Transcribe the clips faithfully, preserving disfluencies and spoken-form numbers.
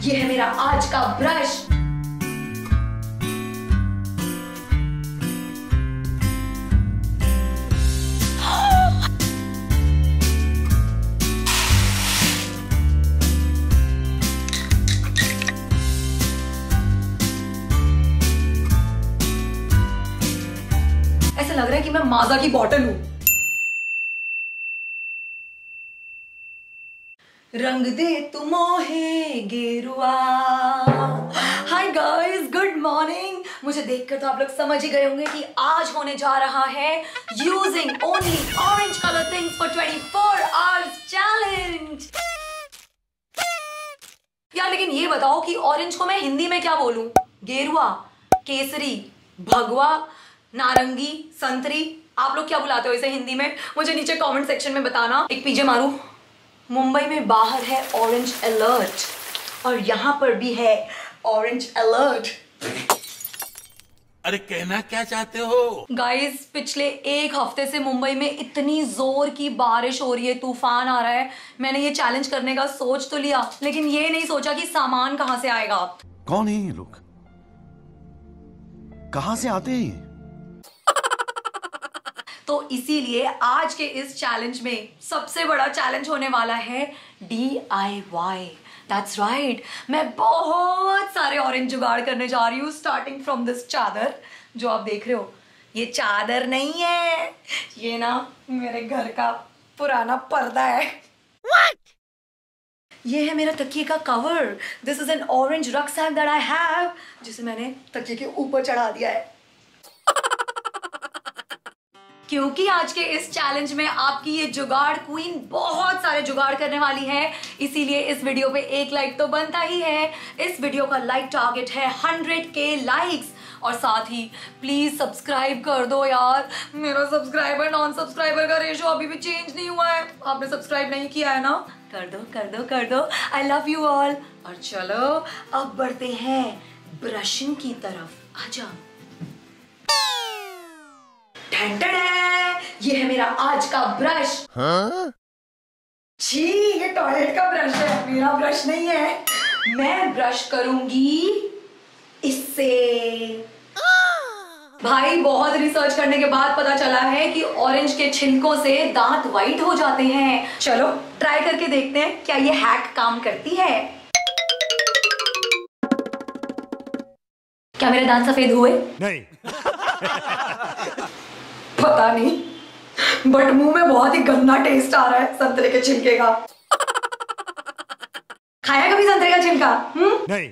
ये है मेरा आज का ब्रश। ऐसा लग रहा है कि मैं माजा की बॉटल हूं। रंग दे तू मोहे गेरुआ। Hi guys, good morning. मुझे देखकर तो आप लोग समझ ही गए होंगे कि आज होने जा रहा है using only orange colour things for twenty four hours challenge. यार लेकिन ये बताओ कि ऑरेंज को मैं हिंदी में क्या बोलूं? गेरुआ, केसरी, भगवा, नारंगी, संतरी, आप लोग क्या बुलाते हो इसे हिंदी में? मुझे नीचे कमेंट सेक्शन में बताना। एक पीजे मारू। मुंबई में बाहर है ऑरेंज अलर्ट और यहां पर भी है ऑरेंज अलर्ट। अरे कहना क्या चाहते हो? गाइस, पिछले एक हफ्ते से मुंबई में इतनी जोर की बारिश हो रही है, तूफान आ रहा है। मैंने ये चैलेंज करने का सोच तो लिया, लेकिन ये नहीं सोचा कि सामान कहां से आएगा। कौन है ये लोग? कहां से आते हैं? तो इसीलिए आज के इस चैलेंज में सबसे बड़ा चैलेंज होने वाला है D I Y. That's right, मैं बहुत सारे ऑरेंज जुगाड़ करने जा रही हूँ, स्टार्टिंग फ्रॉम दिस चादर जो आप देख रहे हो। ये चादर नहीं है, ये ना मेरे घर का पुराना पर्दा है। What? ये है मेरा तकिए का cover. This is an orange rucksack that I have, जिसे मैंने तकिए के ऊपर चढ़ा दिया है। क्योंकि आज के इस चैलेंज में आपकी ये जुगाड़ क्वीन बहुत सारे जुगाड़ करने वाली है, इसीलिए इस वीडियो पे एक लाइक तो बनता ही है। इस वीडियो का लाइक टारगेट है हंड्रेड के लाइक्स, और साथ ही प्लीज सब्सक्राइब कर दो यार। मेरा सब्सक्राइबर नॉन सब्सक्राइबर का रेशो अभी भी चेंज नहीं हुआ है। आपने सब्सक्राइब नहीं किया है ना? कर दो कर दो कर दो। I love you all. और चलो अब बढ़ते हैं ब्रशिंग की तरफ। आजा। ये है मेरा आज का ब्रश। हाँ? छी, ये टॉयलेट का ब्रश है, मेरा ब्रश नहीं है। मैं ब्रश करूंगी इससे। भाई बहुत रिसर्च करने के बाद पता चला है कि ऑरेंज के छिलकों से दांत वाइट हो जाते हैं। चलो ट्राई करके देखते हैं क्या ये हैक काम करती है। क्या मेरे दांत सफेद हुए? नहीं। पता नहीं, बट मुंह में बहुत ही गंदा टेस्ट आ रहा है संतरे के छिलके का। खाया कभी संतरे का छिलका? हम्म? नहीं।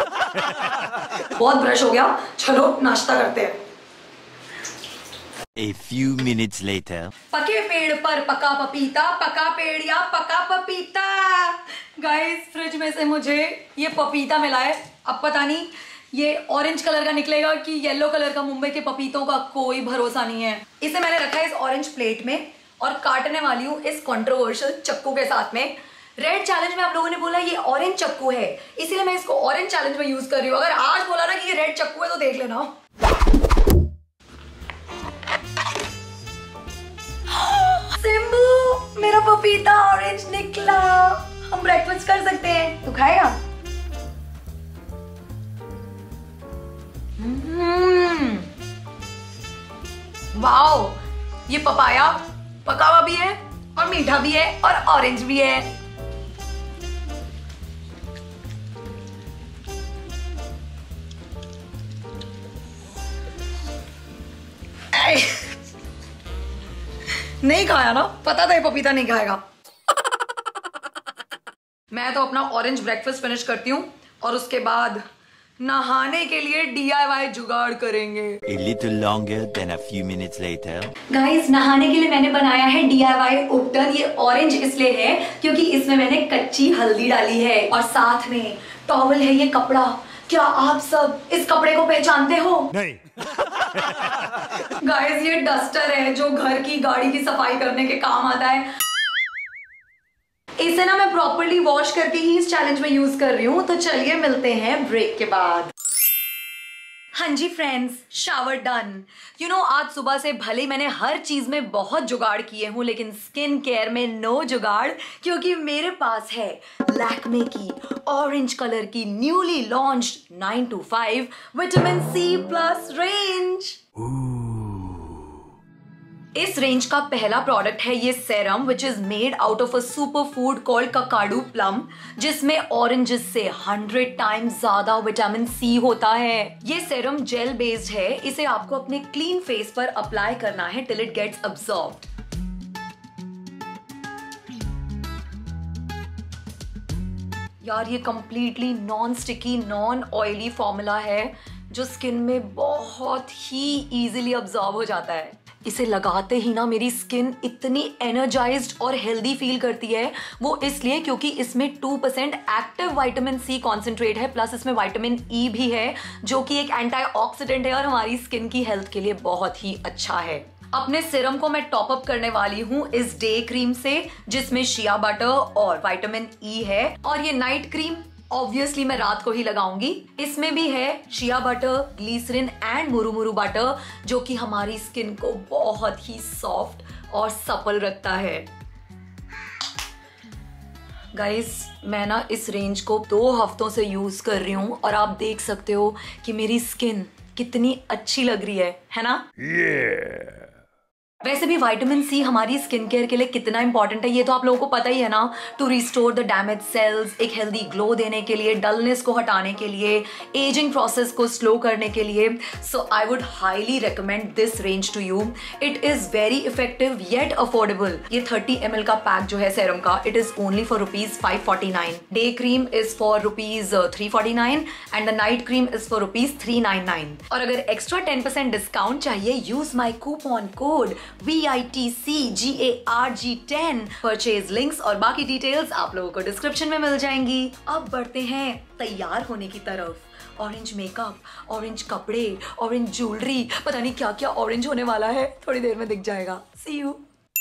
बहुत ब्रश हो गया, चलो नाश्ता करते हैं। A few minutes later. पके पेड़ पर पका पपीता, पका पेड़ या पका पपीता। गाइस, फ्रिज में से मुझे ये पपीता मिला है। अब पता नहीं ये ऑरेंज कलर का निकलेगा कि येलो कलर का। मुंबई के पपीतों का कोई भरोसा नहीं है। इसे मैंने रखा है इस ऑरेंज प्लेट में और काटने वाली हूँ इस कंट्रोवर्शियल चक्कू के साथ में। रेड चैलेंज में आप लोगों ने बोला ये ऑरेंज चक्कू है, इसीलिए मैं इसको ऑरेंज चैलेंज में यूज कर रही हूँ। अगर आज बोला ना कि ये रेड चक्कू है तो देख लेना। सिम्बू, मेरा पपीता ऑरेंज निकला। हम ब्रेकफास्ट कर सकते हैं। तू खाएगा? वाओ, ये पपाया पका हुआ भी है और मीठा भी है और ऑरेंज भी है। नहीं खाया ना? पता था ये पपीता नहीं खाएगा। मैं तो अपना ऑरेंज ब्रेकफास्ट फिनिश करती हूँ और उसके बाद नहाने के लिए डी आई वाई जुगाड़ करेंगे। A little longer than a few minutes later. Guys, नहाने के लिए मैंने बनाया है डी आई वाई उपटन। ये ऑरेंज इसलिए है क्योंकि इसमें मैंने कच्ची हल्दी डाली है और साथ में टॉवल है, ये कपड़ा। क्या आप सब इस कपड़े को पहचानते हो? नहीं। गाइस, ये डस्टर है जो घर की गाड़ी की सफाई करने के काम आता है। इसे ना मैं प्रॉपर्ली वॉश करके ही इस चैलेंज में यूज कर रही हूँ। तो चलिए मिलते हैं ब्रेक के बाद। हाँ जी friends, shower done. You know, आज सुबह से भले मैंने हर चीज में बहुत जुगाड़ किए हूं, लेकिन स्किन केयर में नो जुगाड़, क्योंकि मेरे पास है लैक्मे की ऑरेंज कलर की newly launched nine to five vitamin C plus range. इस रेंज का पहला प्रोडक्ट है ये serum, which is made out of a super food called kakadu plum, जिसमें ऑरेंजेस से हंड्रेड टाइम्स ज्यादा विटामिन सी होता है। ये सेरम जेल बेस्ड है। इसे आपको अपने क्लीन फेस पर अप्लाई करना है टिल इट गेट्स अब्सॉर्ब्ड। यार, ये completely non sticky, non oily formula है जो स्किन में बहुत ही इजीली अब्सॉर्ब हो जाता है। इसे लगाते ही ना मेरी स्किन इतनी एनर्जाइज्ड और हेल्दी फील करती है। वो इसलिए क्योंकि इसमें two percent active vitamin C concentrate है, प्लस इसमें विटामिन ई भी है जो कि एक एंटीऑक्सीडेंट है और हमारी स्किन की हेल्थ के लिए बहुत ही अच्छा है। अपने सीरम को मैं टॉप अप करने वाली हूँ इस डे क्रीम से, जिसमें शिया बटर और विटामिन ई है, और ये नाइट क्रीम ऑब्वियसली मैं रात को ही लगाऊंगी। इसमें भी है shea butter, glycerine and murumuru butter, जो कि हमारी स्किन को बहुत ही सॉफ्ट और सपल रखता है। गाइस, मैं ना इस रेंज को दो हफ्तों से यूज कर रही हूँ और आप देख सकते हो कि मेरी स्किन कितनी अच्छी लग रही है, है ना? yeah. वैसे भी विटामिन सी हमारी स्किन केयर के लिए कितना इंपॉर्टेंट है ये तो आप लोगों को पता ही है ना। To restore the damage cells, एक हेल्दी ग्लो देने के लिए, डलनेस को हटाने के लिए, एजिंग प्रोसेस को स्लो करने के लिए। So I would highly recommend this range to you. It is very effective yet affordable. ये थर्टी एम एल का पैक जो है सेरम का, it is only for rupees five forty nine. Day cream is for rupees three forty nine and the night cream is for rupees three nine nine. और अगर extra ten percent discount चाहिए, use my coupon code V I T C G A R G ten. Purchase links और बाकी details आप लोगों को description में मिल जाएंगी। अब बढ़ते हैं तैयार होने की तरफ। ऑरेंज मेकअप, ऑरेंज कपड़े, ऑरेंज ज्वेलरी, पता नहीं क्या क्या ऑरेंज होने वाला है, थोड़ी देर में दिख जाएगा। See you.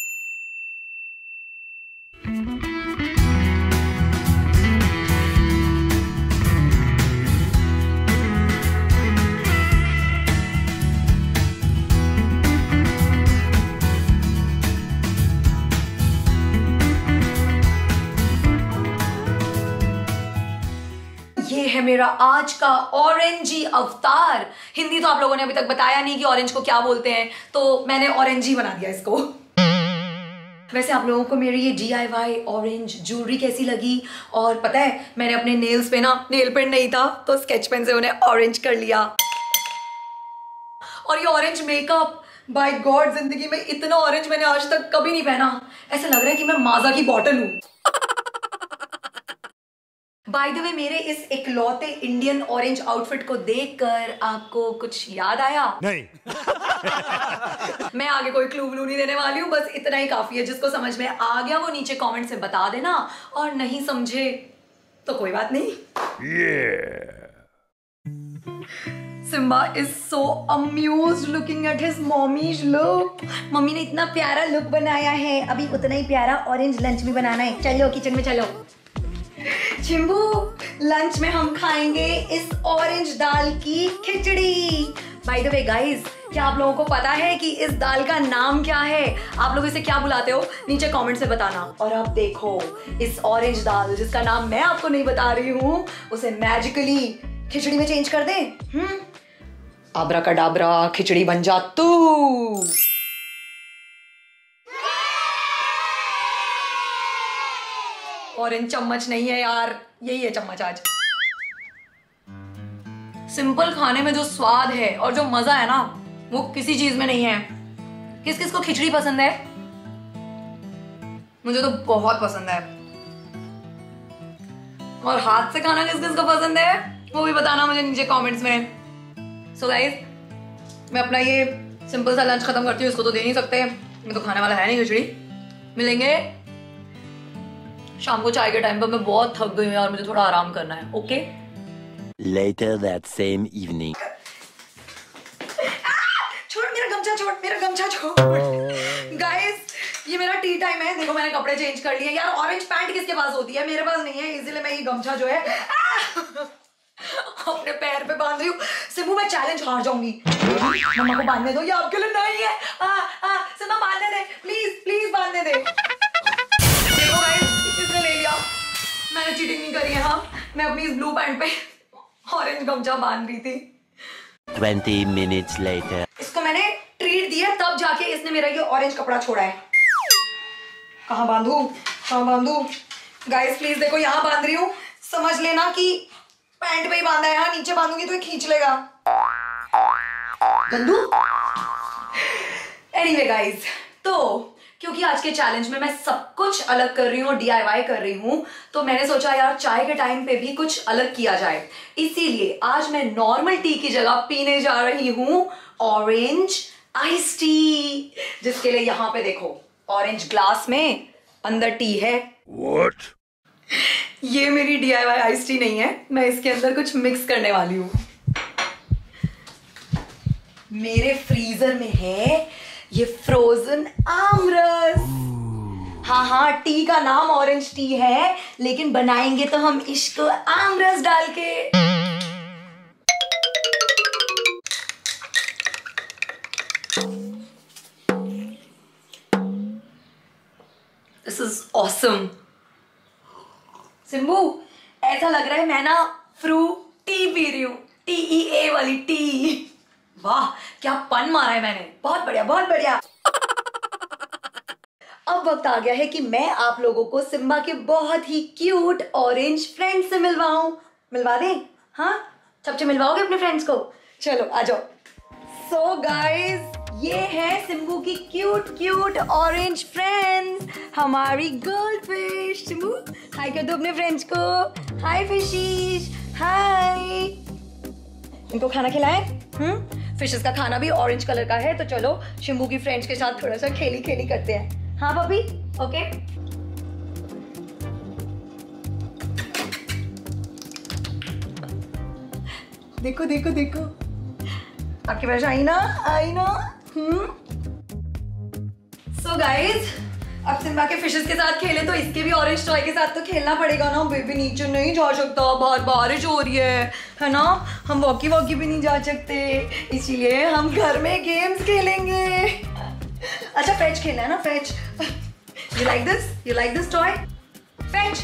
ये है मेरा आज का ऑरेंजी अवतार। हिंदी तो आप लोगों ने अभी तक बताया नहीं कि ऑरेंज को क्या बोलते हैं, तो मैंने ऑरेंजी बना दिया इसको। वैसे आप लोगों को मेरी ये D I Y orange jewellery कैसी लगी? और पता है, मैंने अपने नेल्स पे ना नेल पेंट नहीं था तो स्केच पेन से उन्हें ऑरेंज कर लिया। और ये ऑरेंज मेकअप, बाय गॉड, जिंदगी में इतना ऑरेंज मैंने आज तक कभी नहीं पहना। ऐसा लग रहा है कि मैं माजा की बॉटल हूं। बाय द वे, मेरे इस इकलौते इंडियन ऑरेंज आउटफिट को देखकर आपको कुछ याद आया? नहीं। मैं आगे कोई क्लू व्लू नहीं देने वाली हूँ, बस इतना ही काफी है। जिसको समझ में आ गया वो नीचे कमेंट से बता देना, और नहीं समझे तो कोई बात नहीं। yeah. Simba is so amused looking at his mommy's look. Mummy ने इतना प्यारा लुक बनाया है, अभी उतना ही प्यारा ऑरेंज लंच भी बनाना है। चलो किचन में चलो। चिंबू, लंच में हम खाएंगे इस ऑरेंज दाल की खिचड़ी। बाय द वे गाइस, क्या आप लोगों को पता है कि इस दाल का नाम क्या है? आप लोग इसे क्या बुलाते हो? नीचे कमेंट से बताना। और अब देखो, इस ऑरेंज दाल जिसका नाम मैं आपको नहीं बता रही हूँ, उसे मैजिकली खिचड़ी में चेंज कर दे। हम्म, आब्राकाडाब्रा, खिचड़ी बन जा तू। ऑरेंज चम्मच नहीं है यार, यही है चम्मच आज। सिंपल खाने में जो स्वाद है और जो मजा है ना, वो किसी चीज में नहीं है। किस किस को खिचड़ी पसंद है? मुझे तो बहुत पसंद है। और हाथ से खाना किस किस को पसंद है वो भी बताना मुझे नीचे कमेंट्स में। सो गाइस, मैं अपना ये सिंपल सा लंच खत्म करती हूँ। इसको तो दे नहीं सकते, मैं तो खाने वाला है नहीं खिचड़ी। मिलेंगे शाम को चाय के टाइम पर। मैं बहुत थक गई हूँ यार, मुझे थोड़ा आराम करना है। Okay? Later that same evening. छोड़ मेरा गमछा, छोड़ मेरा गमछा छोड़। गाइस, ये मेरा टी टाइम है। देखो मैंने कपड़े चेंज कर लिए। यार ऑरेंज पैंट किसके पास होती है? मेरे पास नहीं है, इसीलिए मैं ये गमछा जो है अपने पैर पे बांध रही हूँ। सिम्बू मैं चैलेंज हार जाऊंगी। मम्मा को बांधने दो, ये आपके लिए नहीं है। आ, आ, सिम्बा बांधने दे, प्लीज प्लीज बांधने दे। देखो गाइस, इसने ले लिया। मैंने चीटिंग नहीं करी है। हाँ, मैं अपनी इस ब्लू पैंट पे ऑरेंज गमछा बांध रही थी। Twenty minutes later. इसको मैंने ट्रीट दिया तब जाके इसने मेरा ये ऑरेंज कपड़ा छोड़ा है। कहाँ बांधू, कहाँ बांधू? गाइस प्लीज देखो, यहाँ बांध रही हूँ। समझ लेना कि पैंट पे ही बांधा है। यहाँ नीचे बांधूंगी तो ये खींच लेगा। गंदू। एनीवे गाइस, तो क्योंकि आज के चैलेंज में मैं सब कुछ अलग कर रही हूँ, डी आई वाई कर रही हूँ, तो मैंने सोचा यार चाय के टाइम पे भी कुछ अलग किया जाए। इसीलिए आज मैं नॉर्मल टी की जगह पीने जा रही हूँ ऑरेंज आइस टी, जिसके लिए यहाँ पे देखो ऑरेंज ग्लास में अंदर टी है। What? ये मेरी D I Y ice tea नहीं है, मैं इसके अंदर कुछ मिक्स करने वाली हूँ। मेरे फ्रीजर में है ये फ्रोजन आमरस। हाँ हाँ, टी का नाम ऑरेंज टी है, लेकिन बनाएंगे तो हम इसको आमरस डाल के। This is awesome. सिम्बू, ऐसा लग रहा है मैं ना फ्रूटी पी रही हूँ, टी ई ए वाली टी। वाह क्या पन मारा है मैंने, बहुत बढ़िया बहुत बढ़िया। अब वक्त आ गया है कि मैं आप लोगों को सिम्बा के बहुत ही क्यूट ऑरेंज फ्रेंड से मिलवाऊं। मिलवा दें? हाँ, सबसे मिलवाओगे अपने फ्रेंड्स को? चलो आ जाओ। सो गाइज, ये है सिम्बू की क्यूट क्यूट ऑरेंज फ्रेंड्स, हमारी गर्ल फिश। सिम्बू हाय कर दो अपने फ्रेंड्स को। Hi fishies, hi. इनको खाना खिलाएं? हम्म फिशेस का खाना भी ऑरेंज कलर का है, तो चलो शिम्बू की फ्रेंड्स के साथ थोड़ा सा खेली खेली करते हैं। हाँ पपी, ओके। देखो देखो देखो, आपके पास आई ना, आई ना। हम्म सो गाइज, अब सिम्बा के फिशेस के साथ खेले तो इसके भी ऑरेंज टॉय के साथ तो खेलना पड़ेगा ना। बेबी नीचे नहीं जा सकता, बाहर बारिश हो रही है है ना, हम वॉकी वॉकी भी नहीं जा सकते, इसीलिए हम घर में गेम्स खेलेंगे। अच्छा फेच खेलना है ना, fetch. You like this, you like this toy? Fetch,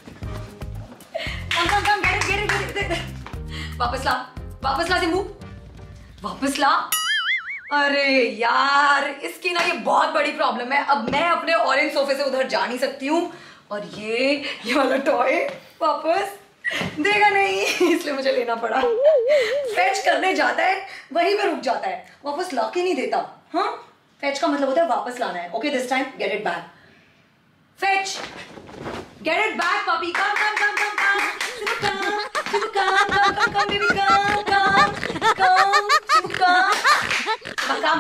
come come come, get it get it get it. वापस ला, वापस ला सिम्बू, वापस ला। अरे यार, इसकी ना ये बहुत बड़ी प्रॉब्लम है। अब मैं अपने ऑरेंज सोफे से उधर जा नहीं सकती हूँ, और ये ये वाला टॉय वापस देगा नहीं, इसलिए मुझे लेना पड़ा। फेच करने जाता है, वहीं पे रुक जाता है, वापस ला के नहीं देता। हाँ, फेच का मतलब होता है वापस लाना है। Okay, this time get it back. Fetch, get it back puppy, come come come come come come come come come come baby, come come come come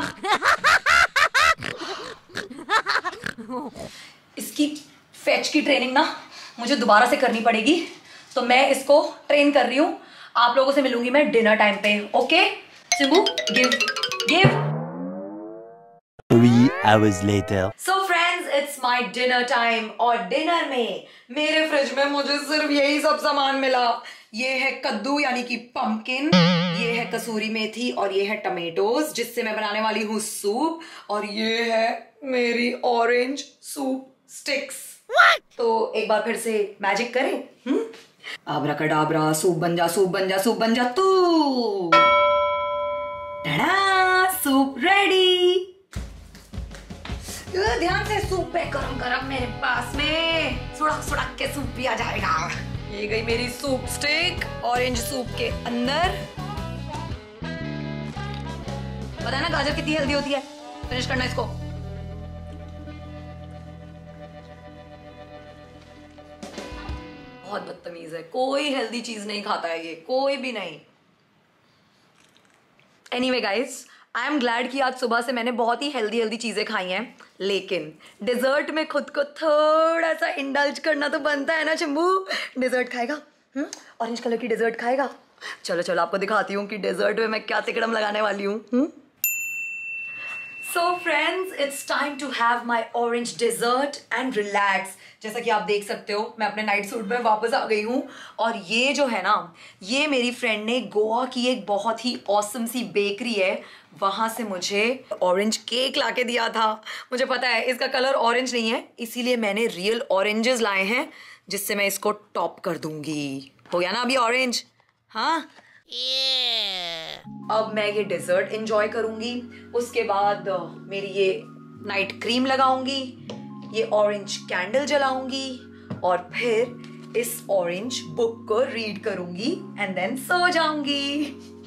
come. इसकी फेच की ट्रेनिंग ना मुझे दोबारा से करनी पड़ेगी, तो मैं इसको ट्रेन कर रही हूँ। आप लोगों से मिलूंगी मैं डिनर टाइम पे। Okay Simbu, give give. Three hours later. So friends, it's my dinner time, और डिनर में मेरे फ्रिज में मुझे सिर्फ यही सब सामान मिला। ये है कद्दू यानी कि पंपकिन, ये है कसूरी मेथी, और ये है टमेटोज जिससे मैं बनाने वाली हूँ सूप, और ये है मेरी ऑरेंज सूप स्टिक्स। तो एक बार फिर से मैजिक करें। हम्म आब्राकडाब्रा, सूप बन जा, सूप बन जा, सूप बन जा तू। Tada, soup ready. ध्यान से, सूप पे गरम गरम मेरे पास में सुड़क सुड़क के सूप भी आ जाएगा। ये गई मेरी सूप स्टिक ऑरेंज सूप के अंदर। पता है ना गाजर कितनी हेल्दी होती है। फिनिश करना इसको। बहुत बदतमीज है, कोई हेल्दी चीज नहीं खाता है ये, कोई भी नहीं। Anyway guys, I am glad कि आज सुबह से मैंने बहुत ही हेल्दी हेल्दी चीजें खाई हैं, लेकिन डिजर्ट में खुद को थोड़ा सा इंडल्ज करना तो बनता है ना। चिंबू डिजर्ट खाएगा? हम्म ऑरेंज कलर की डिजर्ट खाएगा? चलो चलो आपको दिखाती हूँ कि डिजर्ट में मैं क्या तिकड़म लगाने वाली हूँ। So friends, it's time to have my orange dessert and relax. जैसा कि आप देख सकते हो मैं अपने नाइट सूट में वापस आ गई हूँ और ये जो है ना, ये मेरी फ्रेंड ने गोवा की एक बहुत ही ऑसम सी बेकरी है, वहां से मुझे ऑरेंज केक लाके दिया था। मुझे पता है इसका कलर ऑरेंज नहीं है, इसीलिए मैंने रियल ऑरेंजेस लाए हैं जिससे मैं इसको टॉप कर दूंगी। हो गया ना अभी ऑरेंज? हाँ अब मैं ये डेजर्ट एंजॉय करूंगी, उसके बाद मेरी ये नाइट क्रीम लगाऊंगी, ये ऑरेंज कैंडल जलाऊंगी और फिर इस ऑरेंज बुक को रीड करूंगी एंड देन सो जाऊंगी।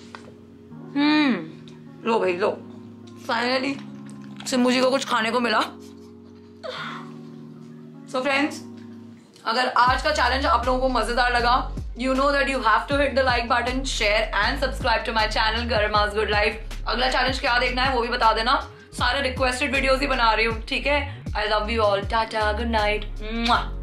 हम्म लो भाई लो, फाइनली सिम्बू जी को कुछ खाने को मिला। सो फ्रेंड्स, अगर आज का चैलेंज आप लोगों को मजेदार लगा, you know that you have to hit the like button, share and subscribe to my channel Garma's Good Life. अगला चैलेंज क्या देखना है वो भी बता देना, सारे रिक्वेस्टेड वीडियोस ही बना रही हूँ, ठीक है? I love you all, tata, good night.